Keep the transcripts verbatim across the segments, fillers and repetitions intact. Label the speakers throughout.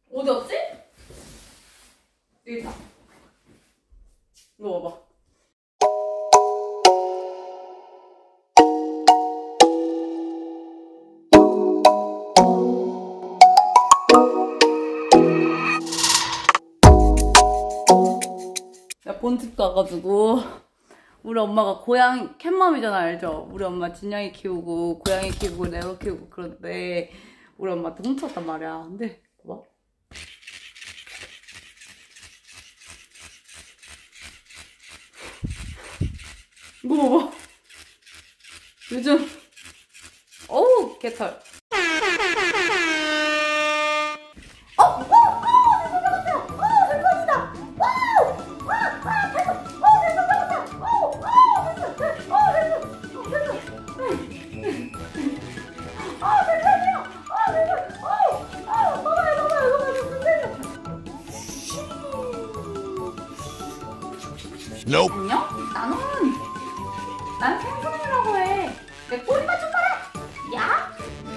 Speaker 1: 어디 갔지? 여기 있다. 이거 봐봐. 본집 가가지고 우리 엄마가 고양이 캣맘이잖아, 알죠? 우리 엄마 진양이 키우고 고양이 키우고 레오 키우고 그런데 우리 엄마한테 훔쳤단 말이야. 근데 봐봐. 이거 봐봐. 요즘 어우 개털.
Speaker 2: Nope.
Speaker 1: 안녕? 나는 난 생선이라고 해. 내 꼬리만 좀 봐라. 야?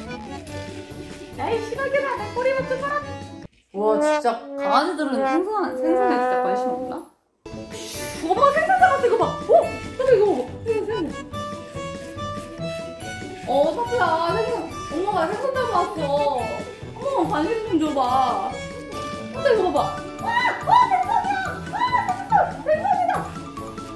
Speaker 1: 야이 시각이라 내 꼬리만 좀 봐라. 와 진짜 강아지들은 생선 생선에 진짜 관심 없나? 엄마 생선 잡았어 이거 봐. 어? 사실 이거 봐봐. 생선 생선. 어 사실아 생선. 엄마가 생선 잡아왔어. 엄마 관심 좀 줘봐. 근데 이거 봐봐. 와! 와 생선이야! 와 생선! 생선이다!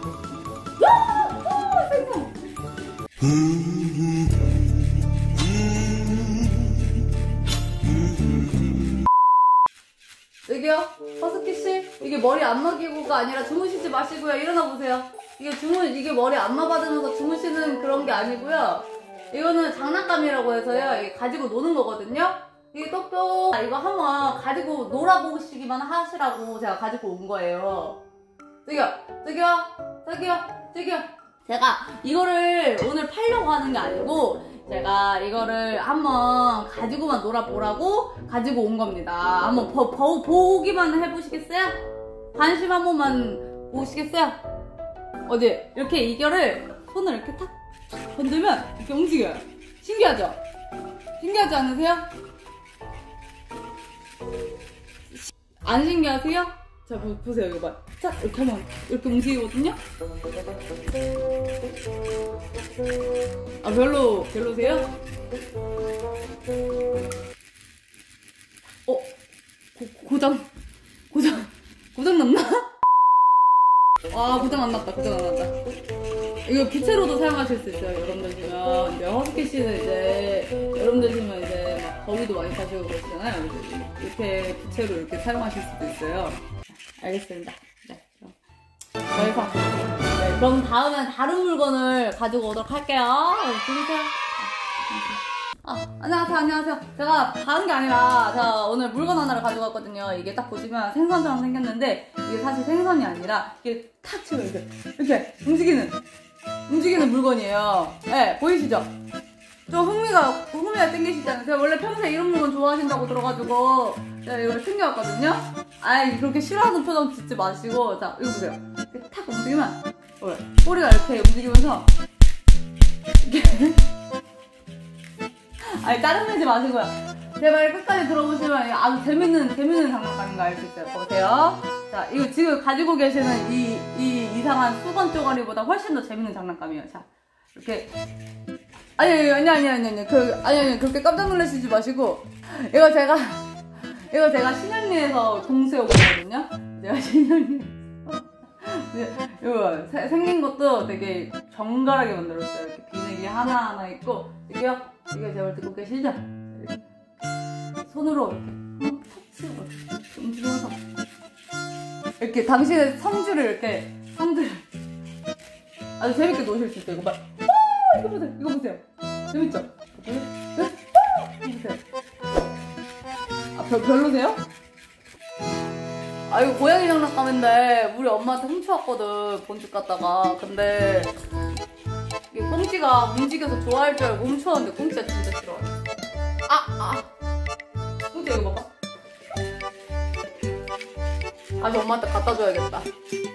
Speaker 1: 여기요, 허스키씨. 이게 머리 안마 기구가 아니라 주무시지 마시고요. 일어나 보세요. 이게 주무, 이게 머리 안마 받으면서 주무시는 그런 게 아니고요. 이거는 장난감이라고 해서요. 이게 가지고 노는 거거든요. 이게 똑똑 이거 한번 가지고 놀아보시기만 하시라고 제가 가지고 온 거예요. 저기요, 저기요, 저기요, 저기요. 제가 이거를 오늘 팔려고 하는 게 아니고 제가 이거를 한번 가지고만 놀아보라고 가지고 온 겁니다. 한번 보, 보, 보기만 해보시겠어요? 관심 한 번만 보시겠어요? 어디 이렇게 이거를 손을 이렇게 탁 건들면 이렇게 움직여요. 신기하죠? 신기하지 않으세요? 안 신기하세요? 자, 보세요, 이거 봐. 자, 이렇게 하면 이렇게 움직이거든요? 아, 별로, 별로세요? 어? 고, 고장, 고장, 고장 났나? 아, 고장 안 났다, 고장 안 났다. 이거 기체로도 사용하실 수 있어요, 여러분들 지면. 이제 허스키씨는 이제, 여러분들 지면 이제 막 거위도 많이 타시고 그러시잖아요. 이렇게 기체로 이렇게 사용하실 수도 있어요. 알겠습니다. 네, 그럼 저희가 네, 그럼 다음엔 다른 물건을 가지고 오도록 할게요. 주무세요. 아, 안녕하세요, 안녕하세요. 제가 다른 게 아니라 제가 오늘 물건 하나를 가지고 왔거든요. 이게 딱 보시면 생선처럼 생겼는데 이게 사실 생선이 아니라 이게 탁 치면 이렇게 이렇게 움직이는 움직이는 물건이에요. 네, 보이시죠? 좀 흥미가, 흥미가 땡기시지 않으세요? 원래 평소에 이런 물건 좋아하신다고 들어가지고 제가 이걸 챙겨왔거든요? 아이, 그렇게 싫어하는 표정 짓지 마시고, 자, 이거 보세요. 이렇게 탁 움직이면, 어, 꼬리가 이렇게 움직이면서, 이렇게. 아니, 짜증내지 마시고요. 제 말 끝까지 들어보시면 아주 재밌는, 재밌는 장난감인 거 알 수 있어요. 보세요. 자, 이거 지금 가지고 계시는 이, 이 이상한 수건 쪼가리보다 훨씬 더 재밌는 장난감이에요. 자, 이렇게. 아니, 아니, 아니, 아니, 아니, 그, 아니, 아니, 그렇게 깜짝 놀라시지 마시고, 이거 제가, 이거 제가 신현리에서 공수해 오거든요? 제가 신현리에서. 이거 세, 생긴 것도 되게 정갈하게 만들었어요. 이렇게 비늘이 하나하나 있고, 이게요? 이거 제 말 듣고 계시죠? 이렇게. 손으로 이렇게, 탁 치고, 이렇게 움직이면서. 이렇게 당신의 성질을 이렇게, 성질을. 아주 재밌게 노실 수 있어요. 이거 봐. 이거 보세요, 이거 보세요. 재밌죠? 네? 이거 보세요. 아, 별, 별로세요? 아, 이거 고양이 장난감인데, 우리 엄마한테 훔쳐왔거든, 본집 갔다가. 근데, 이 꽁지가 움직여서 좋아할 줄 알고 훔쳐왔는데, 꽁지가 진짜 싫어해. 아, 아. 꽁지 이거 봐봐. 다시 엄마한테 갖다 줘야겠다.